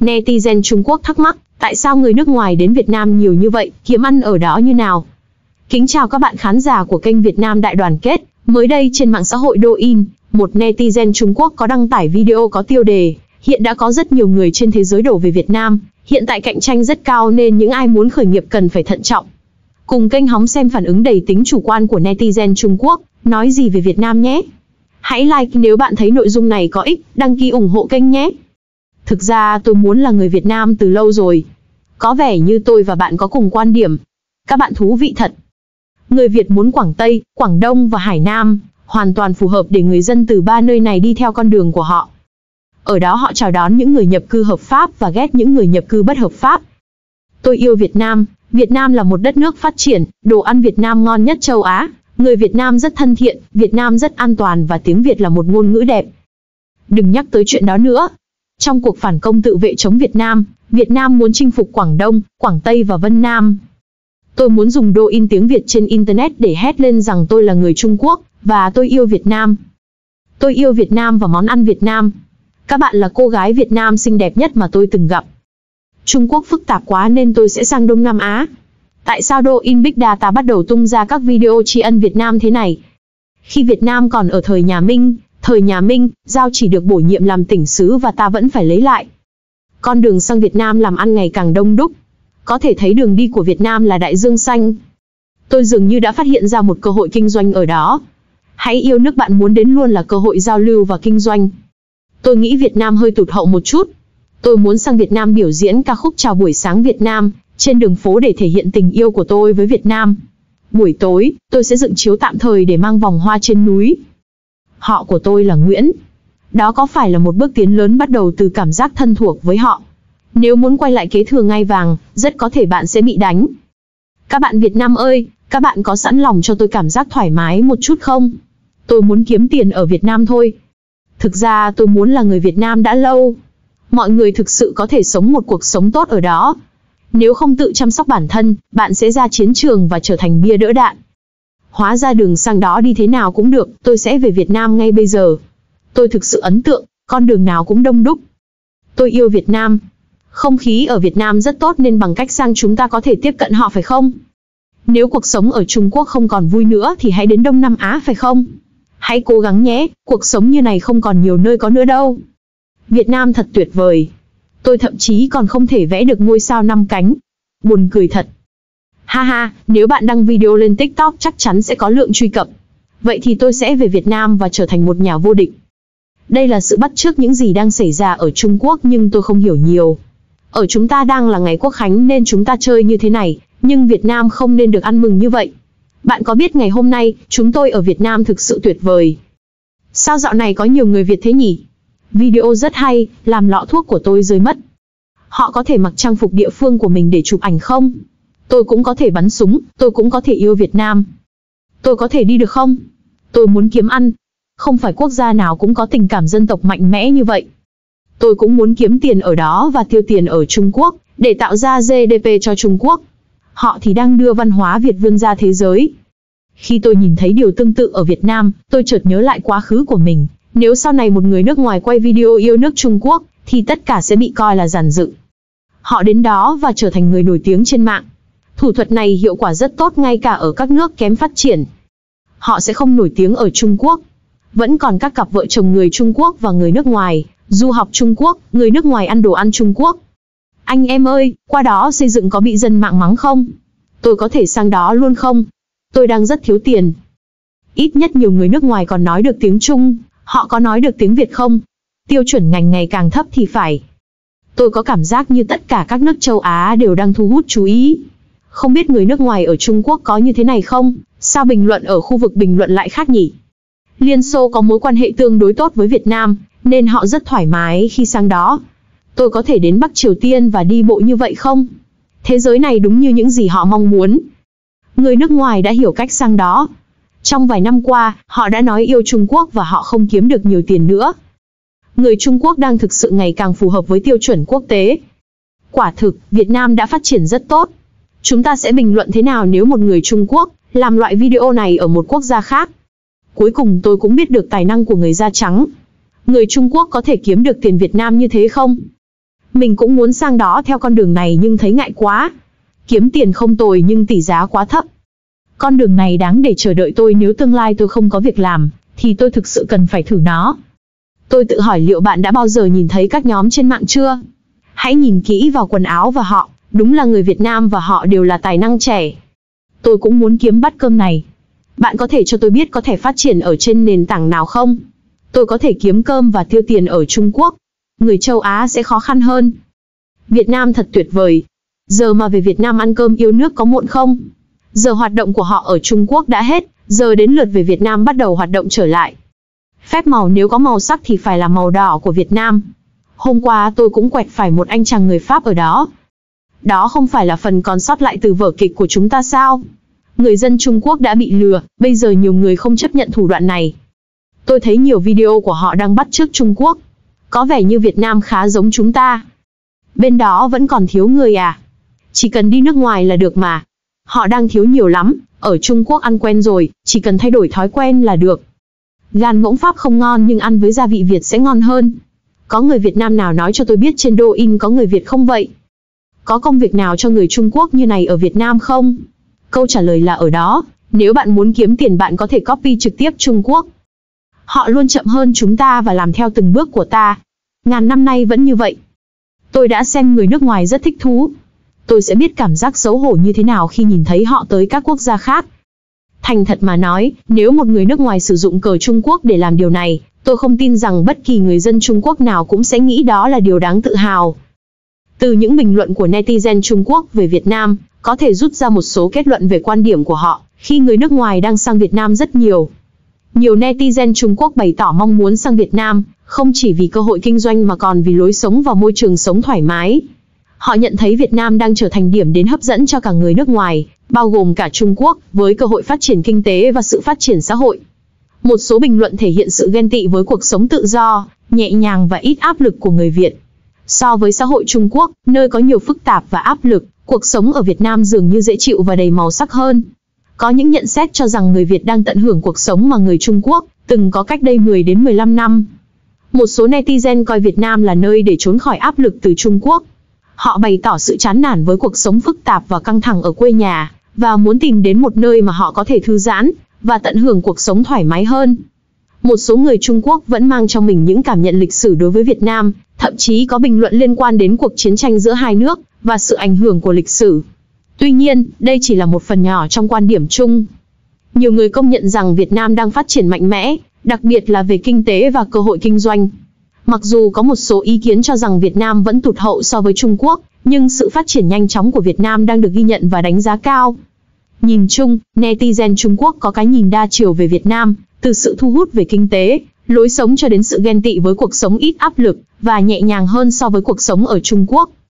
Netizen Trung Quốc thắc mắc, tại sao người nước ngoài đến Việt Nam nhiều như vậy, kiếm ăn ở đó như nào? Kính chào các bạn khán giả của kênh Việt Nam Đại Đoàn Kết. Mới đây trên mạng xã hội Douyin, một netizen Trung Quốc có đăng tải video có tiêu đề, hiện đã có rất nhiều người trên thế giới đổ về Việt Nam, hiện tại cạnh tranh rất cao nên những ai muốn khởi nghiệp cần phải thận trọng. Cùng kênh hóng xem phản ứng đầy tính chủ quan của netizen Trung Quốc, nói gì về Việt Nam nhé. Hãy like nếu bạn thấy nội dung này có ích, đăng ký ủng hộ kênh nhé. Thực ra tôi muốn là người Việt Nam từ lâu rồi. Có vẻ như tôi và bạn có cùng quan điểm. Các bạn thú vị thật. Người Việt muốn Quảng Tây, Quảng Đông và Hải Nam, hoàn toàn phù hợp để người dân từ ba nơi này đi theo con đường của họ. Ở đó họ chào đón những người nhập cư hợp pháp và ghét những người nhập cư bất hợp pháp. Tôi yêu Việt Nam. Việt Nam là một đất nước phát triển, đồ ăn Việt Nam ngon nhất châu Á. Người Việt Nam rất thân thiện, Việt Nam rất an toàn và tiếng Việt là một ngôn ngữ đẹp. Đừng nhắc tới chuyện đó nữa. Trong cuộc phản công tự vệ chống Việt Nam muốn chinh phục Quảng Đông, Quảng Tây và Vân Nam. Tôi muốn dùng Douyin tiếng Việt trên Internet để hét lên rằng tôi là người Trung Quốc, và tôi yêu Việt Nam. Tôi yêu Việt Nam và món ăn Việt Nam. Các bạn là cô gái Việt Nam xinh đẹp nhất mà tôi từng gặp. Trung Quốc phức tạp quá nên tôi sẽ sang Đông Nam Á. Tại sao Douyin Big Data bắt đầu tung ra các video tri ân Việt Nam thế này? Khi Việt Nam còn ở thời nhà Minh, Giao chỉ được bổ nhiệm làm tỉnh sứ và ta vẫn phải lấy lại. Con đường sang Việt Nam làm ăn ngày càng đông đúc. Có thể thấy đường đi của Việt Nam là đại dương xanh. Tôi dường như đã phát hiện ra một cơ hội kinh doanh ở đó. Hãy yêu nước bạn muốn đến luôn là cơ hội giao lưu và kinh doanh. Tôi nghĩ Việt Nam hơi tụt hậu một chút. Tôi muốn sang Việt Nam biểu diễn ca khúc Chào buổi sáng Việt Nam trên đường phố để thể hiện tình yêu của tôi với Việt Nam. Buổi tối, tôi sẽ dựng chiếu tạm thời để mang vòng hoa trên núi. Họ của tôi là Nguyễn. Đó có phải là một bước tiến lớn bắt đầu từ cảm giác thân thuộc với họ? Nếu muốn quay lại kế thừa ngai vàng, rất có thể bạn sẽ bị đánh. Các bạn Việt Nam ơi, các bạn có sẵn lòng cho tôi cảm giác thoải mái một chút không? Tôi muốn kiếm tiền ở Việt Nam thôi. Thực ra tôi muốn là người Việt Nam đã lâu. Mọi người thực sự có thể sống một cuộc sống tốt ở đó. Nếu không tự chăm sóc bản thân, bạn sẽ ra chiến trường và trở thành bia đỡ đạn. Hóa ra đường sang đó đi thế nào cũng được, tôi sẽ về Việt Nam ngay bây giờ. Tôi thực sự ấn tượng, con đường nào cũng đông đúc. Tôi yêu Việt Nam. Không khí ở Việt Nam rất tốt nên bằng cách sang chúng ta có thể tiếp cận họ phải không? Nếu cuộc sống ở Trung Quốc không còn vui nữa thì hãy đến Đông Nam Á phải không? Hãy cố gắng nhé, cuộc sống như này không còn nhiều nơi có nữa đâu. Việt Nam thật tuyệt vời. Tôi thậm chí còn không thể vẽ được ngôi sao 5 cánh. Buồn cười thật. Ha ha, nếu bạn đăng video lên TikTok chắc chắn sẽ có lượng truy cập. Vậy thì tôi sẽ về Việt Nam và trở thành một nhà vô địch. Đây là sự bắt chước những gì đang xảy ra ở Trung Quốc nhưng tôi không hiểu nhiều. Ở chúng ta đang là ngày Quốc khánh nên chúng ta chơi như thế này, nhưng Việt Nam không nên được ăn mừng như vậy. Bạn có biết ngày hôm nay, chúng tôi ở Việt Nam thực sự tuyệt vời. Sao dạo này có nhiều người Việt thế nhỉ? Video rất hay, làm lọ thuốc của tôi rơi mất. Họ có thể mặc trang phục địa phương của mình để chụp ảnh không? Tôi cũng có thể bắn súng, tôi cũng có thể yêu Việt Nam. Tôi có thể đi được không? Tôi muốn kiếm ăn. Không phải quốc gia nào cũng có tình cảm dân tộc mạnh mẽ như vậy. Tôi cũng muốn kiếm tiền ở đó và tiêu tiền ở Trung Quốc, để tạo ra GDP cho Trung Quốc. Họ thì đang đưa văn hóa Việt vươn ra thế giới. Khi tôi nhìn thấy điều tương tự ở Việt Nam, tôi chợt nhớ lại quá khứ của mình. Nếu sau này một người nước ngoài quay video yêu nước Trung Quốc, thì tất cả sẽ bị coi là giản dựng. Họ đến đó và trở thành người nổi tiếng trên mạng. Thủ thuật này hiệu quả rất tốt ngay cả ở các nước kém phát triển. Họ sẽ không nổi tiếng ở Trung Quốc. Vẫn còn các cặp vợ chồng người Trung Quốc và người nước ngoài, du học Trung Quốc, người nước ngoài ăn đồ ăn Trung Quốc. Anh em ơi, qua đó xây dựng có bị dân mạng mắng không? Tôi có thể sang đó luôn không? Tôi đang rất thiếu tiền. Ít nhất nhiều người nước ngoài còn nói được tiếng Trung, họ có nói được tiếng Việt không? Tiêu chuẩn ngành ngày càng thấp thì phải. Tôi có cảm giác như tất cả các nước châu Á đều đang thu hút chú ý. Không biết người nước ngoài ở Trung Quốc có như thế này không? Sao bình luận ở khu vực bình luận lại khác nhỉ? Liên Xô có mối quan hệ tương đối tốt với Việt Nam, nên họ rất thoải mái khi sang đó. Tôi có thể đến Bắc Triều Tiên và đi bộ như vậy không? Thế giới này đúng như những gì họ mong muốn. Người nước ngoài đã hiểu cách sang đó. Trong vài năm qua, họ đã nói yêu Trung Quốc và họ không kiếm được nhiều tiền nữa. Người Trung Quốc đang thực sự ngày càng phù hợp với tiêu chuẩn quốc tế. Quả thực, Việt Nam đã phát triển rất tốt. Chúng ta sẽ bình luận thế nào nếu một người Trung Quốc làm loại video này ở một quốc gia khác? Cuối cùng tôi cũng biết được tài năng của người da trắng. Người Trung Quốc có thể kiếm được tiền Việt Nam như thế không? Mình cũng muốn sang đó theo con đường này nhưng thấy ngại quá. Kiếm tiền không tồi nhưng tỷ giá quá thấp. Con đường này đáng để chờ đợi tôi nếu tương lai tôi không có việc làm, thì tôi thực sự cần phải thử nó. Tôi tự hỏi liệu bạn đã bao giờ nhìn thấy các nhóm trên mạng chưa? Hãy nhìn kỹ vào quần áo và họ, đúng là người Việt Nam và họ đều là tài năng trẻ. Tôi cũng muốn kiếm bát cơm này. Bạn có thể cho tôi biết có thể phát triển ở trên nền tảng nào không? Tôi có thể kiếm cơm và tiêu tiền ở Trung Quốc. Người châu Á sẽ khó khăn hơn. Việt Nam thật tuyệt vời. Giờ mà về Việt Nam ăn cơm yêu nước có muộn không? Giờ hoạt động của họ ở Trung Quốc đã hết, giờ đến lượt về Việt Nam bắt đầu hoạt động trở lại. Phép màu nếu có màu sắc thì phải là màu đỏ của Việt Nam. Hôm qua tôi cũng quẹt phải một anh chàng người Pháp ở đó. Đó không phải là phần còn sót lại từ vở kịch của chúng ta sao? Người dân Trung Quốc đã bị lừa, bây giờ nhiều người không chấp nhận thủ đoạn này. Tôi thấy nhiều video của họ đang bắt chước Trung Quốc. Có vẻ như Việt Nam khá giống chúng ta. Bên đó vẫn còn thiếu người à? Chỉ cần đi nước ngoài là được mà. Họ đang thiếu nhiều lắm, ở Trung Quốc ăn quen rồi, chỉ cần thay đổi thói quen là được. Gan ngỗng Pháp không ngon nhưng ăn với gia vị Việt sẽ ngon hơn. Có người Việt Nam nào nói cho tôi biết trên Douyin có người Việt không vậy? Có công việc nào cho người Trung Quốc như này ở Việt Nam không? Câu trả lời là ở đó, nếu bạn muốn kiếm tiền bạn có thể copy trực tiếp Trung Quốc. Họ luôn chậm hơn chúng ta và làm theo từng bước của ta. Ngàn năm nay vẫn như vậy. Tôi đã xem người nước ngoài rất thích thú. Tôi sẽ biết cảm giác xấu hổ như thế nào khi nhìn thấy họ tới các quốc gia khác. Thành thật mà nói, nếu một người nước ngoài sử dụng cờ Trung Quốc để làm điều này, tôi không tin rằng bất kỳ người dân Trung Quốc nào cũng sẽ nghĩ đó là điều đáng tự hào. Từ những bình luận của netizen Trung Quốc về Việt Nam, có thể rút ra một số kết luận về quan điểm của họ, khi người nước ngoài đang sang Việt Nam rất nhiều. Nhiều netizen Trung Quốc bày tỏ mong muốn sang Việt Nam, không chỉ vì cơ hội kinh doanh mà còn vì lối sống và môi trường sống thoải mái. Họ nhận thấy Việt Nam đang trở thành điểm đến hấp dẫn cho cả người nước ngoài, bao gồm cả Trung Quốc, với cơ hội phát triển kinh tế và sự phát triển xã hội. Một số bình luận thể hiện sự ghen tị với cuộc sống tự do, nhẹ nhàng và ít áp lực của người Việt. So với xã hội Trung Quốc, nơi có nhiều phức tạp và áp lực, cuộc sống ở Việt Nam dường như dễ chịu và đầy màu sắc hơn. Có những nhận xét cho rằng người Việt đang tận hưởng cuộc sống mà người Trung Quốc từng có cách đây 10 đến 15 năm. Một số netizen coi Việt Nam là nơi để trốn khỏi áp lực từ Trung Quốc. Họ bày tỏ sự chán nản với cuộc sống phức tạp và căng thẳng ở quê nhà, và muốn tìm đến một nơi mà họ có thể thư giãn và tận hưởng cuộc sống thoải mái hơn. Một số người Trung Quốc vẫn mang trong mình những cảm nhận lịch sử đối với Việt Nam, thậm chí có bình luận liên quan đến cuộc chiến tranh giữa hai nước và sự ảnh hưởng của lịch sử. Tuy nhiên, đây chỉ là một phần nhỏ trong quan điểm chung. Nhiều người công nhận rằng Việt Nam đang phát triển mạnh mẽ, đặc biệt là về kinh tế và cơ hội kinh doanh. Mặc dù có một số ý kiến cho rằng Việt Nam vẫn tụt hậu so với Trung Quốc, nhưng sự phát triển nhanh chóng của Việt Nam đang được ghi nhận và đánh giá cao. Nhìn chung, netizen Trung Quốc có cái nhìn đa chiều về Việt Nam, từ sự thu hút về kinh tế, lối sống cho đến sự ghen tị với cuộc sống ít áp lực và nhẹ nhàng hơn so với cuộc sống ở Trung Quốc.